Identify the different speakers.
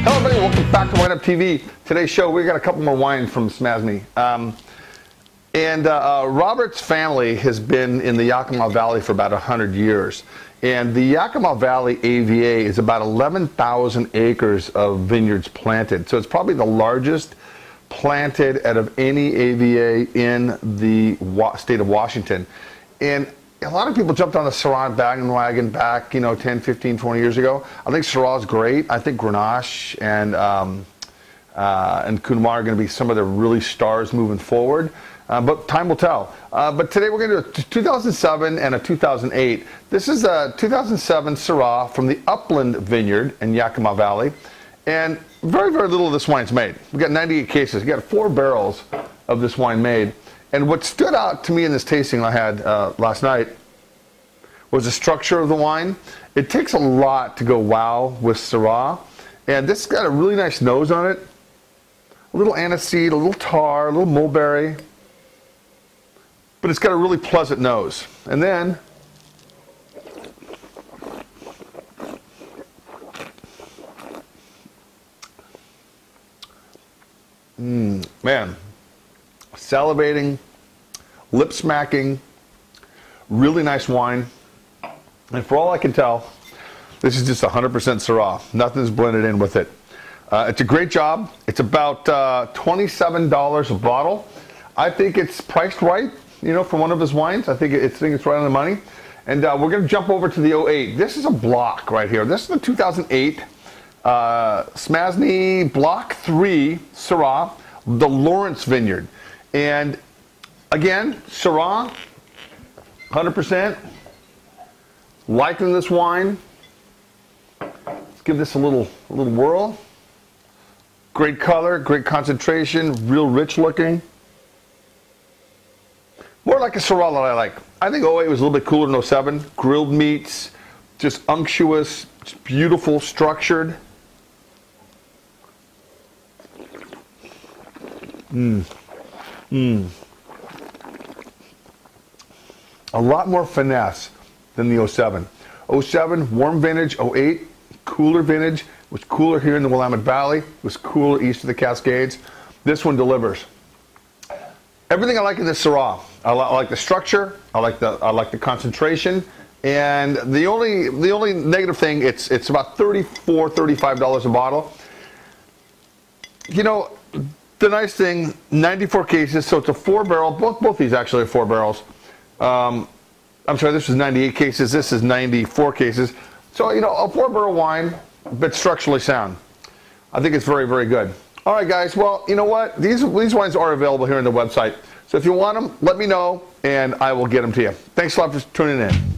Speaker 1: Hello everybody, welcome back to Wine Up TV. Today's show, we got a couple more wines from Smasny. Robert's family has been in the Yakima Valley for about 100 years. And the Yakima Valley AVA is about 11,000 acres of vineyards planted. So it's probably the largest planted out of any AVA in the state of Washington. And a lot of people jumped on the Syrah bandwagon back, 10, 15, 20 years ago. I think Syrah is great. I think Grenache and Counoise are going to be some of the really stars moving forward. But time will tell. But today we're going to do a 2007 and a 2008. This is a 2007 Syrah from the Upland Vineyard in Yakima Valley. And very, very little of this wine's made. We've got 98 cases. We've got 4 barrels of this wine made. And what stood out to me in this tasting I had last night was the structure of the wine. It takes a lot to go wow with Syrah. And this has got a really nice nose on it. A little aniseed, a little tar, a little mulberry. But it's got a really pleasant nose. And then, man, salivating, lip smacking, really nice wine. And for all I can tell, this is just 100% Syrah. Nothing's blended in with it. It's a great job. It's about $27 a bottle. I think it's priced right, for one of his wines. I think it's right on the money. And we're going to jump over to the 08. This is a block right here. This is the 2008 Smasny Block 3 Syrah, the Lawrence Vineyard. And again, Syrah, 100%. Liking this wine. Let's give this a little whirl. Great color, great concentration, real rich looking. More like a Syrah that I like. I think 08 was a little bit cooler than 07. Grilled meats, just unctuous, just beautiful, structured. A lot more finesse than the 07. 07, warm vintage. 08, cooler vintage. It was cooler here in the Willamette Valley. It was cooler east of the Cascades. This one delivers. Everything I like in this Syrah. I like the structure. I like the concentration. And the only negative thing, it's about $34, $35 a bottle. The nice thing, 94 cases, so it's a 4-barrel. Both these actually are 4 barrels. I'm sorry, this is 98 cases. This is 94 cases. So, a 4-barrel wine, but structurally sound. I think it's very, very good. All right, guys. Well, you know what? These wines are available here on the website. So if you want them, let me know, and I will get them to you. Thanks a lot for tuning in.